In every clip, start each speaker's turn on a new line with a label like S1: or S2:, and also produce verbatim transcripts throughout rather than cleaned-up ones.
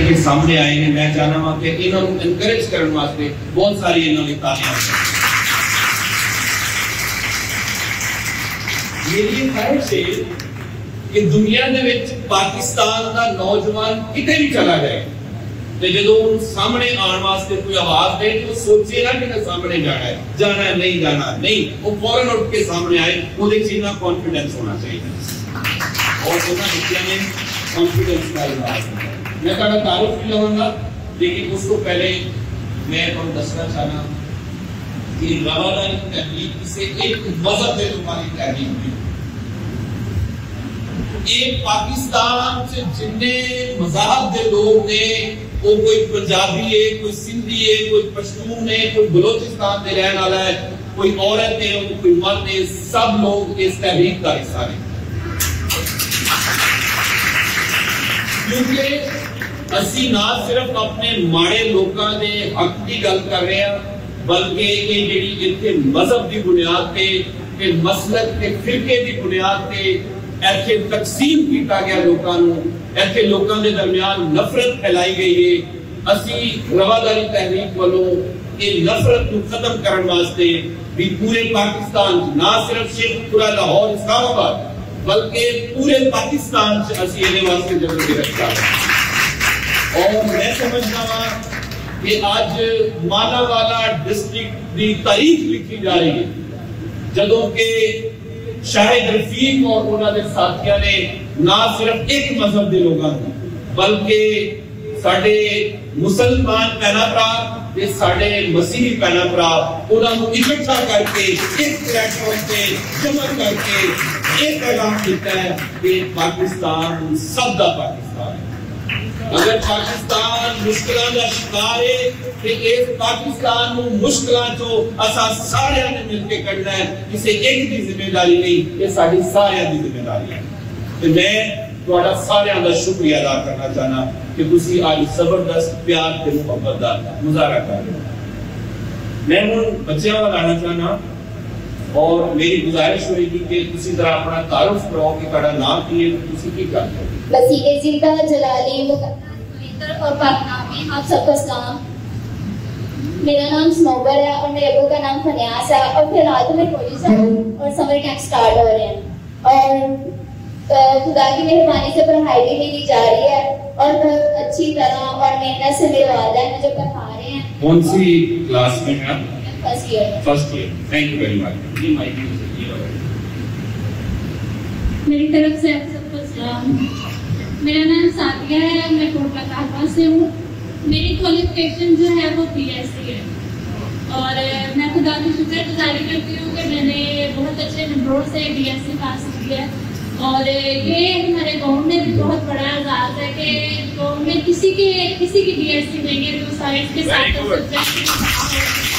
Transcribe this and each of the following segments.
S1: के सामने आए हैं। मैं चाहना वा कि इन्होंने एनकरेज करने वास्ते बहुत सारी इन्होंने तालियां। मेरी ख्वाहिश है कि दुनिया दे विच पाकिस्तान का नौजवान किते भी चला जाए तो जो सामने आने वास्ते कोई आवाज दे तो सोचे ना कि सामने जाना है, जाना है, नहीं जाना नहीं, वो फौरन उठ के सामने आए। उहदे च इन्ना कॉन्फिडेंस होना चाहिए और उन्होंने बच्चों ने कॉन्फिडेंस का इजहार किया। मैं थोड़ा तारुफ भी लवांगा, लेकिन उसको पहले मैं आपको दसना चाहना कि रवादारी तहरीक से एक मजहब के तुम्हारी तहरीक हुई। एक पाकिस्तान से जिन्ने मज़हब के लोग ने, वो कोई पंजाबी है, कोई सिंधी है, कोई पश्तून है, कोई बलोचिस्तान से रहने वाला है, कोई औरत है, कोई मर्द है, सब लोग इस तहरीक का हिस्सा हैं। क्योंकि असी ना सिर्फ अपने माड़े लोगों के हक की गल कर रहे हैं, बल्कि ये जिहड़ी इत्थे मजहब की बुनियाद पे, ते मसलक ते फिरके की बुनियाद पे ऐसे तकसीम किया गया लोगों को, ऐसे लोगों के दरमियान नफरत फैलाई गई है। असी रवादारी तहरीक वालों ये नफरत को खत्म करने वास्ते भी पूरे पाकिस्तान ना सिर्फ शेखपुरा, लाहौर, इस्लामाबाद, बल्कि पूरे पाकिस्तान से असी ये वास्ते जदोजहद कर रहे हैं। और मैं समझना वा कि आज मानावाला डिस्ट्रिक्ट की तारीख लिखी जा रही है, जदों के शाहिद रफीक और उन्होंने साथियों ने ना सिर्फ एक मजहब के लोगों को, बल्कि साडे मुसलमान भैन भरा ते साडे मसीही भैन भरा उन्होंने इकट्ठा करके एक प्लेटफॉर्म पे जमा करके एक पैगाम दिता है कि पाकिस्तान सब दा पाकिस्तान है। अगर पाकिस्तान मुश्किलों का शिकार है कि इस पाकिस्तान को मुश्किलों चो असा सारे ने मिलकर कढ़ना है, किसी एक की जिम्मेदारी नहीं, ये साडी सारे की जिम्मेदारी है। तो मैं तुहाडा सारे का शुक्रिया अदा करना चाहना कि तुसी आज जबरदस्त प्यार ते मुहब्बत का मुजाहरा कर रहे हो। मैं हुण बच्चों वाल आना चाहना और मेरी गुजारिश होगी कि तुसी जरा अपना तारुफ कराओ कि तुहाडा नाम की है, तुसी की करते हो।
S2: वसीले जिंदा जलाली मुकद्दर और पाकनामी, आप सबको सलाम। मेरा नाम स्नोबर है और मेरे अब्बू का नाम फनियास है और फिलहाल तो मैं कॉलेज है और समर कैंप स्टार्ट हो रहे हैं और खुदा की मेहरबानी से पढ़ाई भी मेरी जारी है और बहुत अच्छी तरह और मेहनत से मेरे वालिदैन मुझे पढ़ा रहे हैं।
S1: कौन सी क्लास में हैं आप?
S2: First year.
S1: First year. Thank you very much. जी माइक
S3: मेरी तरफ से आप सबको सलाम। मेरा नाम सादिया है, मैं कोटला काहवा से हूँ। मेरी क्वालिफिकेशन जो है वो बीएससी है और मैं खुदा की शुक्रगुजारी करती हूँ कि मैंने बहुत अच्छे नंबरों से बीएससी पास किया है और ये हमारे गाँव में भी बहुत बड़ा एजाज़ है कि गाँव में किसी के किसी की बीएससी नहीं है जो साइंस के साथ।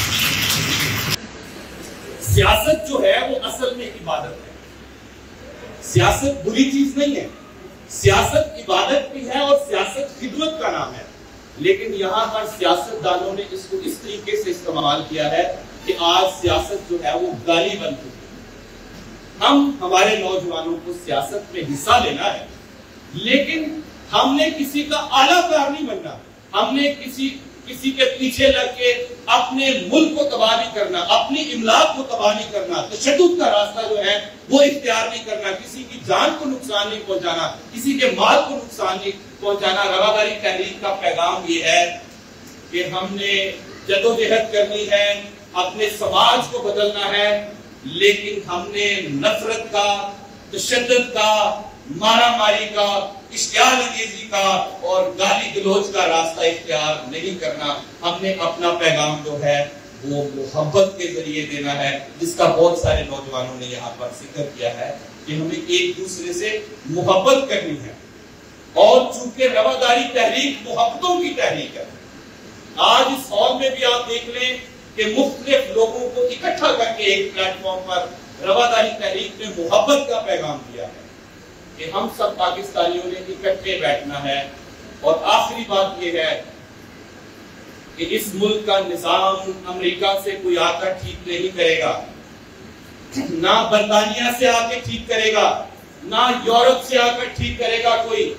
S1: सियासत जो है वो असल में इबादत है। सियासत बुरी चीज नहीं है, सियासत इबादत भी है और सियासत खिदमत का नाम है। लेकिन यहाँ पर सियासतदानों ने इसको इस तरीके से इस्तेमाल किया है कि आज सियासत जो है वो गाली बन चुकी है। हम हमारे नौजवानों को सियासत में हिस्सा लेना है, लेकिन हमने किसी का आलाकार नहीं बनना। हमने किसी किसी के पीछे लग के अपने मुल्क को तबाह नहीं करना, अपनी इमलाक को तबाह नहीं करना, तशद्दुद का रास्ता जो है वो इख्तियार नहीं करना, किसी की जान को नुकसान नहीं पहुंचाना, किसी के माल को नुकसान नहीं पहुंचाना। रवादारी तहरीक का पैगाम ये है कि हमने जदोजहद करनी है, अपने समाज को बदलना है, लेकिन हमने नफरत का, तशद्दुद का, मारामारी का, इश्तियाल अंगेजी का और गाली गलौज का रास्ता इख्तियार नहीं करना। हमने अपना पैगाम जो है वो मोहब्बत के जरिए देना है, जिसका बहुत सारे नौजवानों ने यहाँ पर जिक्र किया है कि हमें एक दूसरे से मोहब्बत करनी है। और चूंकि रवादारी तहरीक मोहब्बतों की तहरीक है, आज इस हॉल में भी आप देख लें कि मुख्तलिफ लोगों को इकट्ठा करके एक प्लेटफॉर्म पर रवादारी तहरीक ने मोहब्बत का पैगाम दिया है कि हम सब पाकिस्तानियों ने इकट्ठे बैठना है। और आखिरी बात यह है कि इस मुल्क का निजाम अमेरिका से कोई आकर ठीक नहीं करेगा, ना बरतानिया से आके ठीक करेगा, ना यूरोप से आकर ठीक करेगा कोई।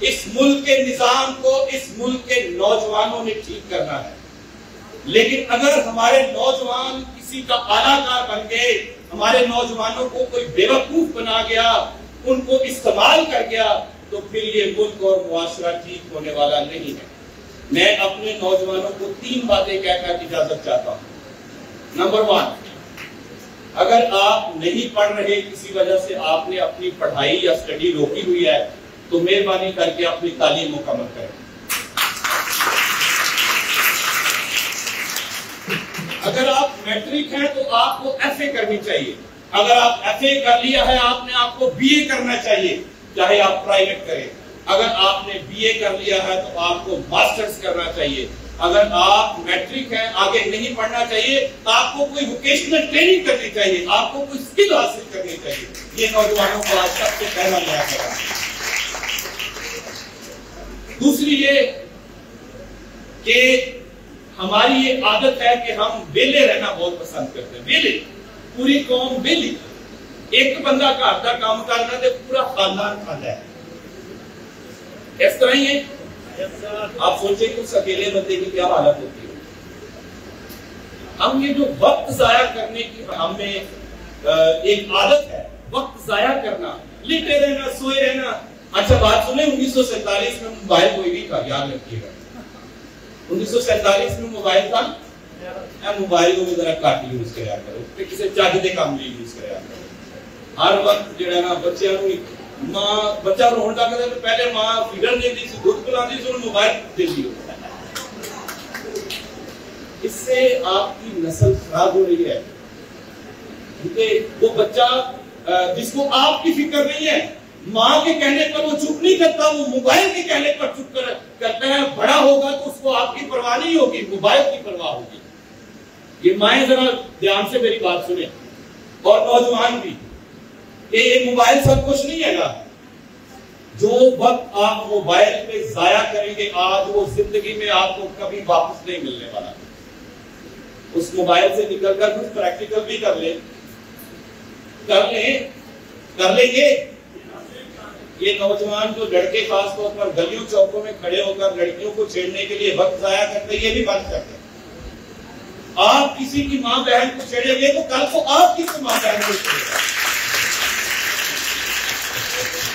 S1: इस मुल्क के निजाम को इस मुल्क के नौजवानों ने ठीक करना है। लेकिन अगर हमारे नौजवान किसी का आलाकार बन गए, हमारे नौजवानों को कोई बेवकूफ बना गया, उनको इस्तेमाल कर गया, तो फिर ये मुल्क और मुआशरा ठीक होने वाला नहीं है। मैं अपने नौजवानों को तीन बातें कहकर इजाजत चाहता हूं। नंबर वन, अगर आप नहीं पढ़ रहे, किसी वजह से आपने अपनी पढ़ाई या स्टडी रोकी हुई है, तो मेहरबानी करके अपनी तालीम मुकम्मल करें। अगर आप मैट्रिक हैं तो आपको एफ ए करनी चाहिए। अगर आप एफ ए कर लिया है, आपने आपको बी ए करना चाहिए, चाहे आप प्राइवेट करें। अगर आपने बी ए कर लिया है तो आपको मास्टर्स करना चाहिए। अगर आप मैट्रिक हैं, आगे नहीं पढ़ना चाहिए, आपको कोई वोकेशनल ट्रेनिंग करनी चाहिए, आपको कोई स्किल हासिल करनी चाहिए। ये नौजवानों को आज सबसे पहला नया करा। दूसरी ये कि हमारी ये आदत है कि हम वेले रहना बहुत पसंद करते हैं। वेले, पूरी कौम वेली, एक बंदा घर का काम करना तो पूरा खानदान खाना है। इस तरह ही है। आप सोचे कि उस अकेले बंदे की क्या हालत होती है। हम ये जो वक्त जाया करने की हमें एक आदत है, वक्त जाया करना, लेटे रहना, सोए रहना। अच्छा बात सुने, उन्नीस सौ सैतालीस में मोबाइल कोई भी था, याद रखिएगा। उन्नीस सौ सैतालीस में मोबाइल था, मोबाइल को भी जरा घट यूज कराया करो, किसी चज के काम में यूज कराया करो। हर वक्त जो है ना बच्चों को मां बच्चा रोन लगता तो पहले मां फिगर देती सी, दूध पिलाती सी, मोबाइल देती हो। इससे आपकी नस्ल खराब हो रही है। क्योंकि वो बच्चा जिसको आपकी फिक्र नहीं है, मां के कहने पर वो चुप नहीं करता, वो मोबाइल के कहने पर चुप कर, करता है। बड़ा होगा तो उसको आपकी परवाह नहीं होगी, मोबाइल की परवाह होगी। ये माएं जरा ध्यान से मेरी बात सुने, और नौजवान भी, ये मोबाइल सब कुछ नहीं है ना। जो वक्त आप मोबाइल पे जाया करेंगे आज, वो जिंदगी में आपको कभी वापस नहीं मिलने वाला। उस मोबाइल से निकलकर कुछ प्रैक्टिकल भी कर ले कर ले कर लेंगे। ये नौजवान जो लड़के खास तौर पर गलियों चौकों में खड़े होकर लड़कियों को छेड़ने के लिए वक्त जाया करते, ये भी बंद करते। आप किसी की मां बहन को छेड़ेंगे तो कल को आप किसी मां बहन को छेड़ेंगे।